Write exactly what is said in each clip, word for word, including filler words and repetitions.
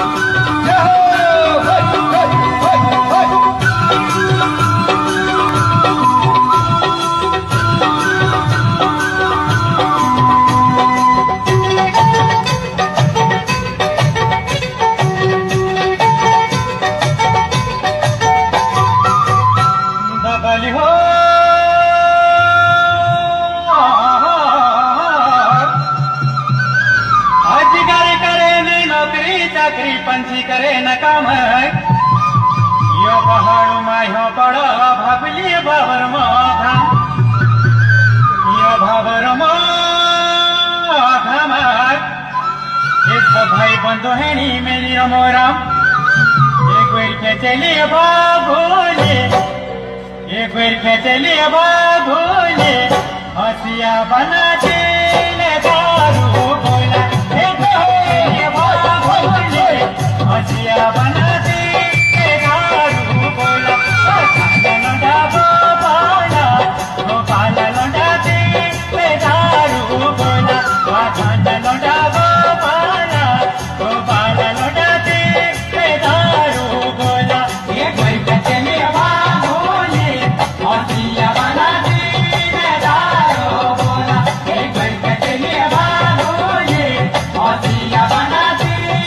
चाकरी पंछी करे न काम यो पहाड़ू मा यो बड़ा भाबली बाबर मा यो भाबर मा एक भाई बंधु है मेरी रमोरा एक बेर के चलिए बाबूले एक बेर के चलिए बाबूले हसिया बना दे दारू बोला हसिया बना दे दारू बोला लोंडा गोपाला गोपाला लोंडा दे दारू बोला लोंडा गोपाला गोपाला लोंडा दे दारू बोला एक बार का चले बाबूले हसिया बना दे दारू बोला एक बार का चले बाबूले हसिया बना दे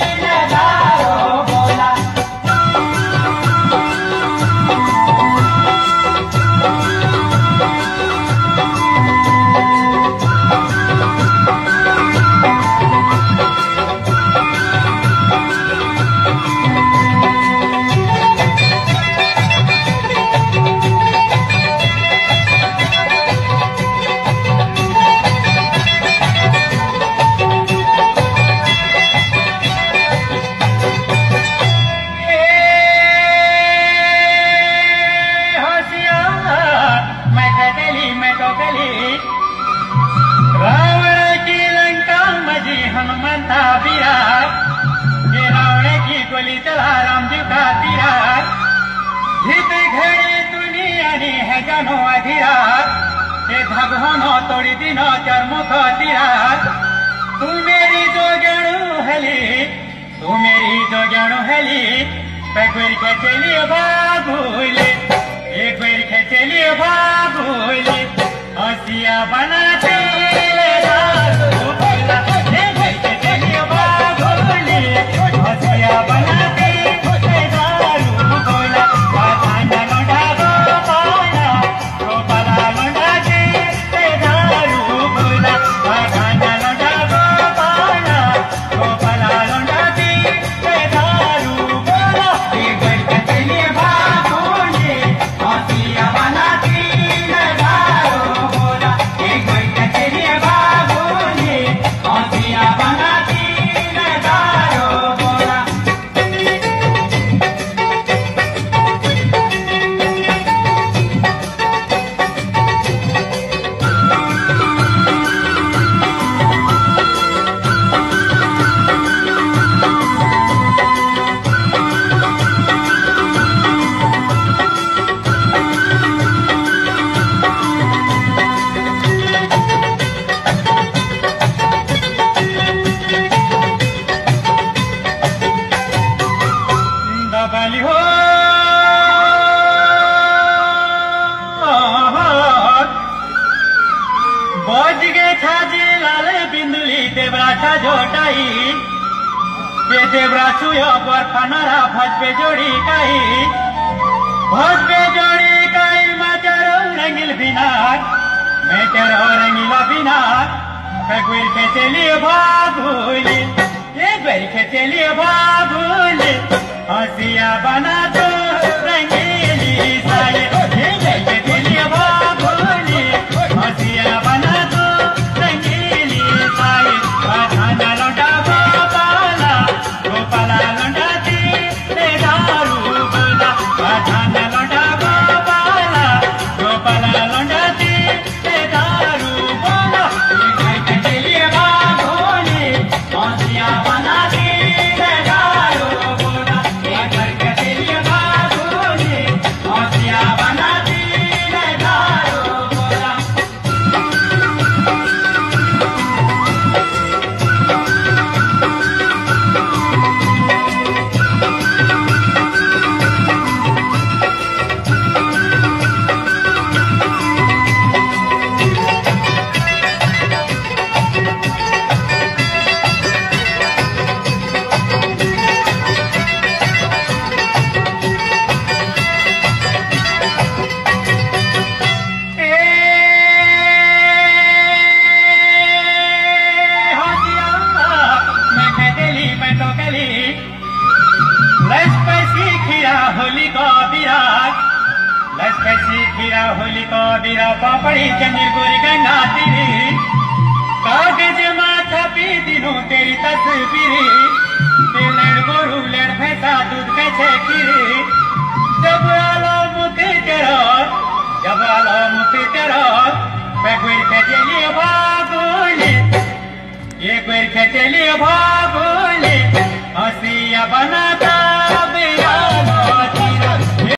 रावण की लंका मजी हनुमंता विराट ये रावण की गोली चला राम जी का तीराट हित घड़ी दुनिया है जनो अधिराट ये भगवानो तोड़ी दिनो चरमुख तीराट तू मेरी जो गणु हली तू मेरी जो गणु हली पैर के चलिए बाबूले एक बेर के चलिए बाबूले हसिया बना दे दारू बोला एक बेर के चलिए बाबूले हसिया बना दे दारू बोला लोंडा गोपाला गोपाला लोंडा दे दारू बोला लोंडा गोपाला गोपाला लोंडा दे दारू बोला एक बेर के चलिए बाबूले हसिया बना दे दारू बोला एक बेर के चलिए बाबूले हसिया बना दे दारू बोला दबली हो बज गे छाजी लाल बिंदुली देवराठा जोटाई ये देवरा छुयो बरफानारा भजबे जोड़ी काई भजबे जोड़ी काई माचारो रंगिल बिनाक मैं तेरो रंगीला बिनाक कगुर के चलिए बाबूले एक बार के चलिए बाबूले हसिया बना दो रंगीली साये एक बार के चलिए बाबूले हसिया बना दो रंगीली साये लोंडा गोपाला गोपाला लोंडा दे दारू बोला लोंडा गोपाला गोपाला लोंडा दे दारू बोला एक बार के चलिए बाबूले हसिया बना दे दारू बोला एक बार के चलिए तो कली लसपसी खीरा होली को बिराग लसपसी खीरा होली को बिरा पापड़ी चंद्र गोरी गंगा तेरी कागज माथा पी दिनों तेरी तस्वीरी लड़ गोरू लड़ भैंसा दूध कैसे खीरी जब आलो मुख तेरा जब आलो मुख तेरा पे गुर के चलिए भागोले ये गुर के चलिए भाग